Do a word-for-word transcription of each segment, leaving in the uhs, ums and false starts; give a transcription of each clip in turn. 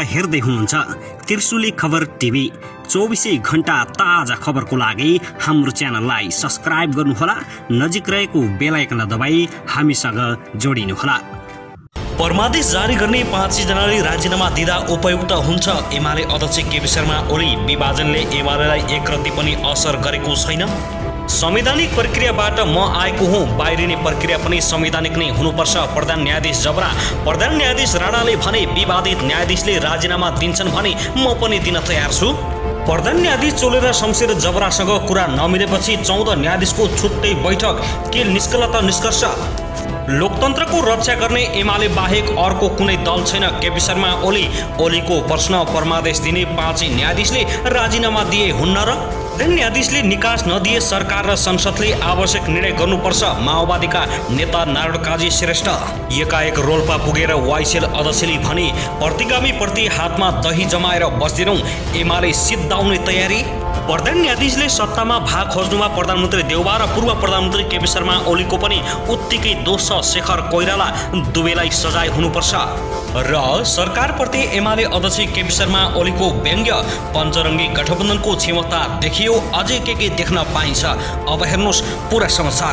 हेर्दै हुनुहुन्छ त्रिशुली खबर टिभी। चौबीसै घण्टा ताजा खबरको लागि हाम्रो च्यानललाई सब्स्क्राइब गर्नुहोला, नजिक रहेको बेल आइकन दबाई हामीसँग जोडिनुहोला। परमादेश जारी गर्ने पाँच जनाले राजीनामा दिँदा उपयुक्त हुन्छ। एमाले अध्यक्ष केपी शर्मा ओली विभाजनले एमालेलाई एक रत्ती पनि असर गरेको छैन। संवैधानिक प्रक्रियाबाट म आएको हुँ, बाहिरिने प्रक्रिया पनि संवैधानिक नै हुनुपर्छ। प्रधान न्यायाधीश जबरा। प्रधान न्यायाधीश राणाले भने विवादित न्यायाधीशले राजीनामा दिन्छन् भने म पनि दिन तयार छु। प्रधान न्यायाधीश चोलेर शमशेर जबरासँग कुरा नमिलेपछि चौध न्यायाधीशको छुट्टै बैठक, के निस्कला त निष्कर्ष? लोकतन्त्रको रक्षा गर्ने एमाले बाहेक अर्को कुनै दल छैन। केपी शर्मा ओली। ओलीको प्रश्न, परमादेश दिने पाँचै न्यायाधीशले राजीनामा दिए हुन्न र? न्यायाधीशले निकास नदिए सरकार र संसदले आवश्यक निर्णय गर्नुपर्छ। माओवादीका नेता नारायण काजी श्रेष्ठ। एकाएक रोल्पा पुगेर वाइसेल अध्यक्षले भने प्रतिगामी प्रति हातमा दही जमाएर बस्दैनौं, एमाले सिद्धाउने तयारी। प्रधान न्यायाधीशले सत्तामा भाग खोज्नुमा प्रधानमन्त्री देउबा र पूर्व प्रधानमन्त्री केपी शर्मा ओलीको पनि उत्तिकै दोष छ। शेखर कोइराला। दुवैलाई सजाय हुनुपर्छ। र सरकारप्रति एमाले अध्यक्ष केपी शर्मा ओलीको व्यङ्ग्य, पञ्चरङ्गी गठबन्धनको क्षमता देखियो, अझै के के देख्न पाइन्छ। अब हेर्नुहोस् पुरा समाचार।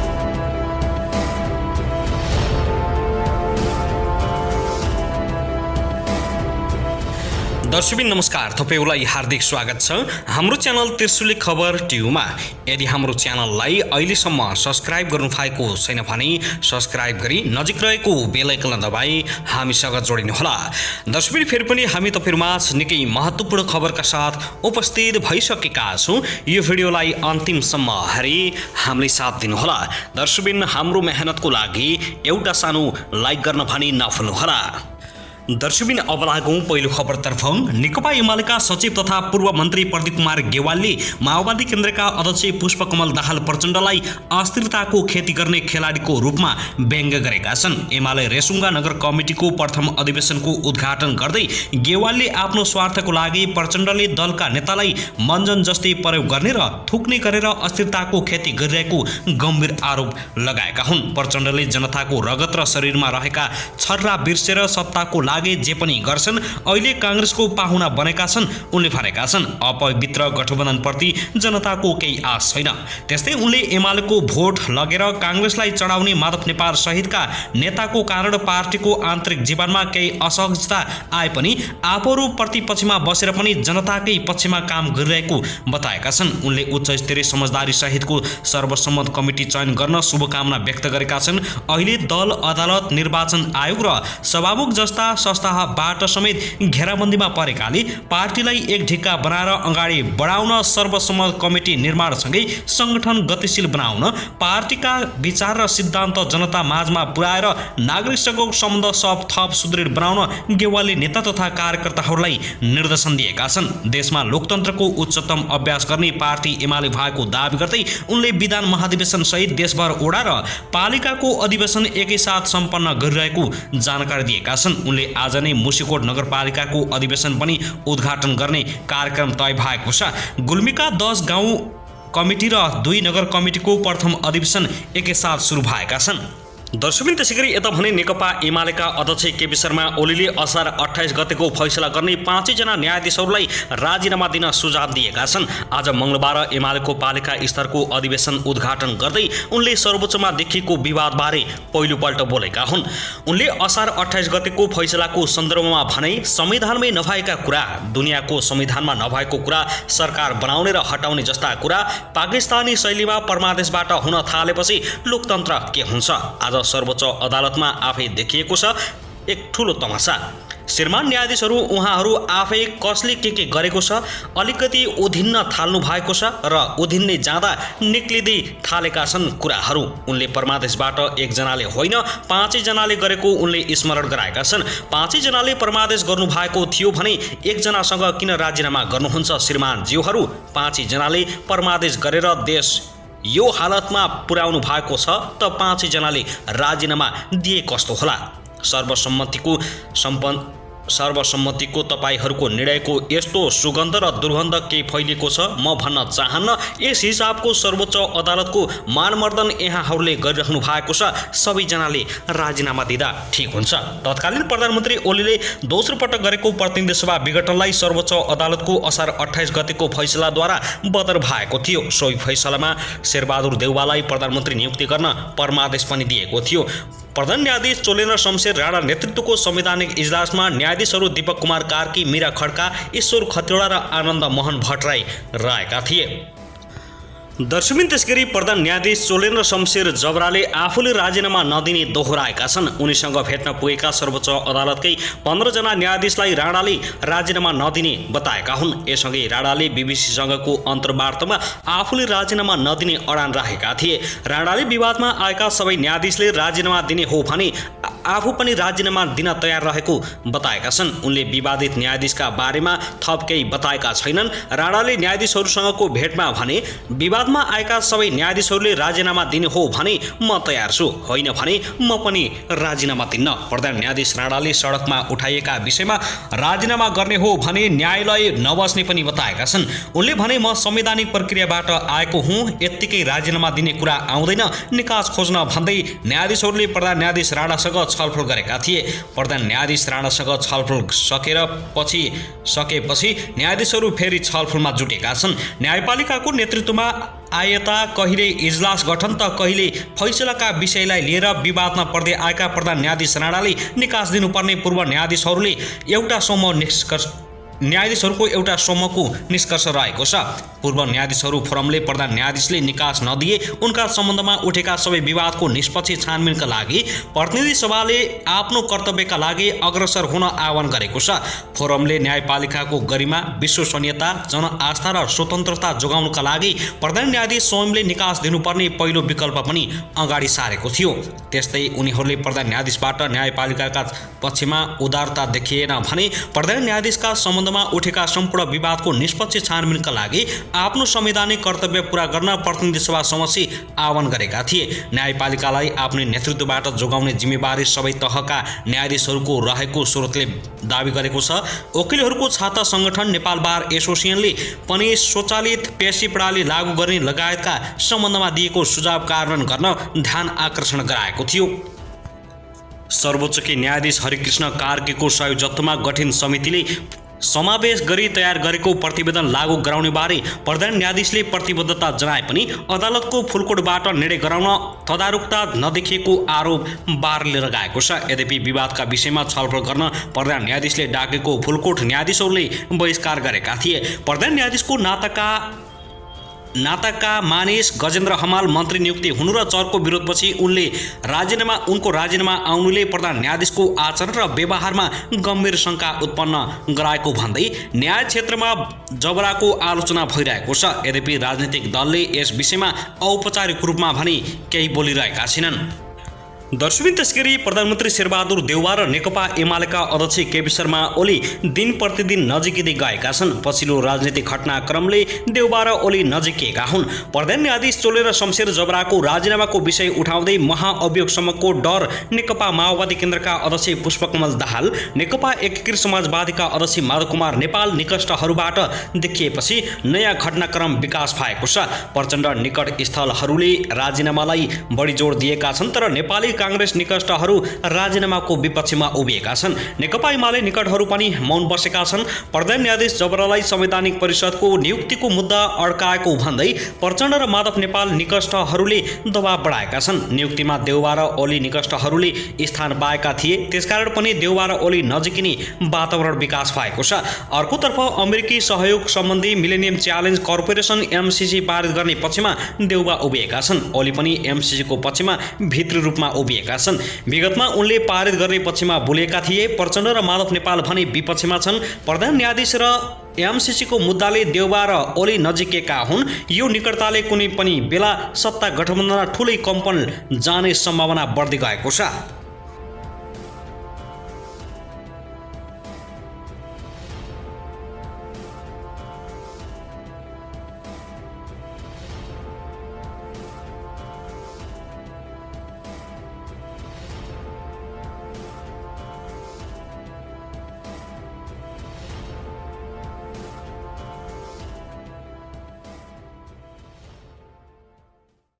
दर्शकबिन नमस्कार, तपाईलाई हार्दिक स्वागत छ हाम्रो च्यानल त्रिशुली खबर टिभीमा। यदि हाम्रो च्यानललाई अहिलेसम्म सब्स्क्राइब गर्नु भएको छैन भने सब्स्क्राइब गरी नजिक रहेको बेल आइकन दबाई हामीसँग जोडिनुहोला। दर्शकबिन फेरि पनि हामी तपाईहरुमाझ निकै महत्त्वपूर्ण खबरका साथ उपस्थित भइसकेका छौं। यो भिडियोलाई अन्तिमसम्म हेरी हामीलाई साथ दिनुहोला। दर्शकबिन हाम्रो मेहनतको लागि एउटा सानो लाइक गर्न पनि नभुल्नुहोला। दर्शकबिन अब लागौं पहिलो खबरतर्फ। नेकपा एमालेका सचिव तथा पूर्व मन्त्री प्रदीप कुमार गेवालले माओवादी केन्द्रका अध्यक्ष पुष्पकमल दाहाल प्रचण्डलाई अस्थिरताको खेती गर्ने खेलाडीको रूपमा व्यङ्ग्य गरेका छन्। एमाले रेसुङ्गा नगर कमिटीको प्रथम अधिवेशनको उद्घाटन गर्दै गेवालले आफ्नो स्वार्थको लागि प्रचण्डले दलका नेतालाई मञ्जन जस्तै प्रयोग गर्ने र थुक्ने गरेर अस्थिरताको खेती गरिरहेको गम्भीर आरोप लगाएका हुन्। प्रचण्डले जनताको रगत र शरीरमा रहेका छर्रा बिर्सेर सत्ताको लागि जे पनि गर्छन्, अहिले कांग्रेसको पाहुना बनेका छन्। उनले भनेका छन् अपवित्र गठबन्धनप्रति जनताको केही आश छैन। त्यस्तै उनले एमालेको भोट लगेर कांग्रेसलाई चढाउने माधव नेपाल सहितका नेताको कारण पार्टीको आन्तरिक जीवनमा केही असहजता आए पनि आफूहरू प्रतिपक्षमा बसेर पनि जनताकै पक्षमा काम गरिरहेको बताएका छन्। उनले उच्च स्तरीय समझदारी सहितको सर्वसम्मत कमिटी चयन गर्न शुभकामना व्यक्त गरेका छन्। अहिले दल, अदालत, निर्वाचन आयोग र सभामुख जस्ता संस्थाबाट समेत घेराबन्दीमा परेकाले पार्टीलाई एक ढिक्का बनाएर अगाडि बढाउन सर्वसम्मत कमिटी निर्माणसँगै संगठन गतिशील बनाउन, पार्टीका विचार र सिद्धान्त जनता माझमा पुर्याएर नागरिकसँगको सम्बन्ध सब थप सुदृढ बनाउन गेवालले नेता तथा कार्यकर्ताहरूलाई निर्देशन दिएका छन्। देशमा लोकतन्त्रको उच्चतम अभ्यास गर्ने पार्टी एमाले भएको दाबी गर्दै उनले विधान महाधिवेशन सहित देशभर ओडा र पालिकाको अधिवेशन एकैसाथ सम्पन्न गरिरहेको जानकारी दिएका छन्। उनले आज नै मुसिकोट नगरपालिकाको अधिवेशन पनि उद्घाटन गर्ने कार्यक्रम तय भएको छ। गुल्मीका दस गाउँ कमिटी र दुई नगर कमिटीको प्रथम अधिवेशन एकैसाथ सुरु भएका छन्। दर्शकबिन त्यसैगरी यता भने नेकपा एमालेका अध्यक्ष केपी शर्मा ओलीले असार अट्ठाइस गतेको फैसला गर्ने पाँचैजना न्यायाधीशहरूलाई राजीनामा दिन सुझाव दिएका छन्। आज मंगलबार एमालेको पालिका स्तरको अधिवेशन उद्घाटन गर्दै उनले सर्वोच्चमा देखिएको विवादबारे पहिलोपल्ट बोलेका हुन्। उनले असार अट्ठाइस गतेको फैसलाको सन्दर्भमा भने संविधानमै नभएका कुरा, दुनियाँको संविधानमा नभएको कुरा सरकार बनाउने र हटाउने जस्ता कुरा पाकिस्तानी शैलीमा परमादेशबाट हुन थालेपछि लोकतन्त्र के हुन्छ? आज सर्वोच्च अदालतमा आफै देखिएको छ एक ठूलो तमासा। श्रीमान न्यायाधीशहरू उहाँहरू आफै कसले के के गरेको छ अलिकति उधिन्न थाल्नु भएको छ र उधिन्दै जाँदा निक्लिँदै थालेका छन् कुराहरू। उनले परमादेशबाट एकजनाले होइन पाँचैजनाले गरेको उनले स्मरण गराएका छन्। पाँचैजनाले परमादेश गर्नु भएको थियो भने एकजनासँग किन राजीनामा गर्नुहुन्छ श्रीमान ज्यूहरू? पाँचैजनाले परमादेश गरेर देश यो हालतमा पुर्याउनु भएको छ त पाँचैजनाले राजीनामा दिए कस्तो होला? सर्वसम्मतिको सम्पन्न सर्वसम्मतिको तपाईहरूको निर्णयको यस्तो सुगन्ध र दुर्गन्ध के फैलिएको छ म भन्न चाहन्न। यस हिसाबको सर्वोच्च अदालतको मानमर्दन यहाँहरूले गरिराख्नु भएको छ। सबैजनाले राजीनामा दिँदा ठिक हुन्छ। तत्कालीन प्रधानमन्त्री ओलीले दोस्रो पटक गरेको प्रतिनिधि सभा विघटनलाई सर्वोच्च अदालतको असार अट्ठाइस गतेको फैसलाद्वारा बदर भएको थियो। सोही फैसलामा शेरबहादुर देउवालाई प्रधानमन्त्री नियुक्ति गर्न परमादेश पनि दिएको थियो। प्रधान न्यायाधीश चोलेन्द्र शमशेर राणा नेतृत्वको संवैधानिक इजलासमा न्यायाधीशहरू दीपक कुमार कार्की, मीरा खड्का, ईश्वर खतिवडा र आनन्द मोहन भट्टराई रहेका थिए। दर्शकबिन त्यसगरी प्रधान न्यायाधीश चोलेन्द्र शमशेर जबराले आफूले राजीनामा नदिने दोहोऱ्याएका छन्। उनीसँग भेट्न पुगेका सर्वोच्च अदालतकै पन्ध्रजना न्यायाधीशलाई राणाले राजीनामा नदिने बताएका हुन्। यससँगै राणाले बीबीसीसँगको अन्तर्वार्तामा आफूले राजीनामा नदिने अडान राखेका थिए। राणाले विवादमा आएका सबै न्यायाधीशले राजीनामा दिने हो भने आफू पनि राजीनामा दिन तयार रहेको बताएका छन्। उनले विवादित न्यायाधीशका बारेमा थप केही बताएका छैनन्। राणाले न्यायाधीशहरूसँगको भेटमा भने विवादमा आएका सबै न्यायाधीशहरूले राजीनामा दिने हो भने म तयार छु, होइन भने म पनि राजीनामा दिन्न। प्रधान न्यायाधीश राणाले सडकमा उठाइएका विषयमा राजीनामा गर्ने हो भने न्यायालय नबस्ने पनि बताएका छन्। उनले भने म संवैधानिक प्रक्रियाबाट आएको हुँ, यत्तिकै राजीनामा दिने कुरा आउँदैन, निकास खोज्न भन्दै न्यायाधीशहरूले प्रधान न्यायाधीश राणासँग छलफल गरेका थिए। प्रधान न्यायाधीश राणासँग छलफल सकेर पछि सकेपछि न्यायाधीशहरू फेरि छलफलमा जुटेका छन्। न्यायपालिकाको नेतृत्वमा आएता कहिले इजलास गठन त कहिले फैसलाका विषयलाई लिएर विवादमा पर्दै आएका प्रधान न्यायाधीश राणाले निकास दिनुपर्ने पूर्व न्यायाधीशहरूले एउटा समूह निष्कर्ष न्यायाधीशहरूको एउटा समूहको निष्कर्ष रहेको छ। पूर्व न्यायाधीशहरू फोरमले प्रधान न्यायाधीशले निकास नदिए उनका सम्बन्धमा उठेका सबै विवादको निष्पक्ष छानबिनका लागि प्रतिनिधि सभाले आफ्नो कर्तव्यका लागि अग्रसर हुन आह्वान गरेको छ। फोरमले न्यायपालिकाको गरिमा, विश्वसनीयता, जनआस्था र स्वतन्त्रता जोगाउनका लागि प्रधान न्यायाधीश स्वयंले निकास दिनुपर्ने पहिलो विकल्प पनि अगाडि सारेको थियो। त्यस्तै उनीहरूले प्रधान न्यायाधीशबाट न्यायपालिकाका पक्षमा उदारता देखिएन भने प्रधान न्यायाधीशका सम्बन्ध उठेका सम्पूर्ण विवादको निष्पक्ष छानबिनका लागि आफ्नो संवैधानिक कर्तव्य पूरा गर्न प्रतिनिधि सभा समक्ष आह्वान गरेका थिए। न्यायपालिकालाई आफ्नो नेतृत्वबाट जोगाउने जिम्मेवारी सबै तहका न्यायाधीशहरूको रहेको स्रोतले दावी गरेको छ। वकिलहरूको छाता संगठन नेपाल बार एसोसिएसनले पनि स्वचालित पेशी प्रणाली लागू गर्ने लगायतका सम्बन्धमा दिएको सुझाव कार्यान्वयन गर्न ध्यान आकर्षण गराएको थियो। सर्वोच्चकै न्यायाधीश हरिकृष्ण कार्कीको सहयोगत्वमा गठित समितिले समावेश गरी तयार गरेको प्रतिवेदन लागू गराउने बारे प्रधान न्यायाधीशले प्रतिबद्धता जनाए पनि अदालतको फुलकोटबाट निर्णय गराउन तदारुकता नदेखिएको आरोप बारले लगाएको छ। यद्यपि विवादका विषयमा छलफल गर्न प्रधान न्यायाधीशले डाकेको फुलकोट न्यायाधीशहरूले बहिष्कार गरेका थिए। प्रधान न्यायाधीशको नाताका नाताका मानिस गजेन्द्र हमाल मन्त्री नियुक्ति हुनु र चरको विरोधपछि उनले राजीनामा उनको राजीनामा आउनुले प्रधान न्यायाधीशको आचरण र व्यवहारमा गम्भीर शङ्का उत्पन्न गराएको भन्दै न्याय क्षेत्रमा जबराको आलोचना भइरहेको छ। यद्यपि राजनीतिक दलले यस विषयमा औपचारिक रूपमा भने केही बोलिरहेका छैनन्। दर्शकबिन त्यसगरी प्रधानमन्त्री शेरबहादुर देउवा र नेकपा एमालेका अध्यक्ष केपी शर्मा ओली दिन प्रतिदिन नजिकिँदै गएका छन्। पछिल्लो राजनीतिक घटनाक्रमले देउवा र ओली नजिकिएका हुन्। प्रधान न्यायाधीश चोलेन्द्र शमशेर जबराको राजीनामाको विषय उठाउँदै महाअभियोगसम्मको डर नेकपा माओवादी केन्द्रका अध्यक्ष पुष्पकमल दाहाल, नेकपा एकीकृत समाजवादीका अध्यक्ष माधव कुमार नेपाल निकटस्थहरूबाट देखिएपछि नयाँ घटनाक्रम विकास भएको छ। प्रचण्ड निकट स्थलहरूले राजीनामालाई बढी जोड दिएका छन्, तर नेपाली कांग्रेस निकटहरू राजीनामाको विपक्षमा उभिएका छन्। नेकपा एमाले निकटहरू पनि मौन बसेका छन्। प्रधान न्यायाधीश जबरालाई संवैधानिक परिषदको नियुक्तिको मुद्दा अड्काएको भन्दै प्रचण्ड र माधव नेपाल निकटहरूले दबाव बढाएका छन्। नियुक्तिमा देउवा र ओली निकटहरूले स्थान पाएका थिए, त्यसकारण पनि देउवा र ओली नजिकिने वातावरण विकास भएको छ। अर्कोतर्फ अमेरिकी सहयोग सम्बन्धी मिलेनियम च्यालेन्ज कर्पोरेसन एमसीसी पारित गर्ने पक्षमा देउवा उभिएका छन्। ओली पनि एमसीसीको पक्षमा भित्री रूपमा उभिएका छन्। विगतमा उनले पारित गर्ने पक्षमा बोलेका थिए। प्रचण्ड र माधव नेपाल भने विपक्षमा छन्। प्रधान न्यायाधीश र एमसीसीको मुद्दाले देउवा र ओली नजिकेका हुन्। यो निकटताले कुनै पनि बेला सत्ता गठबन्धनमा ठूलै कम्पन जाने सम्भावना बढ्दै गएको छ।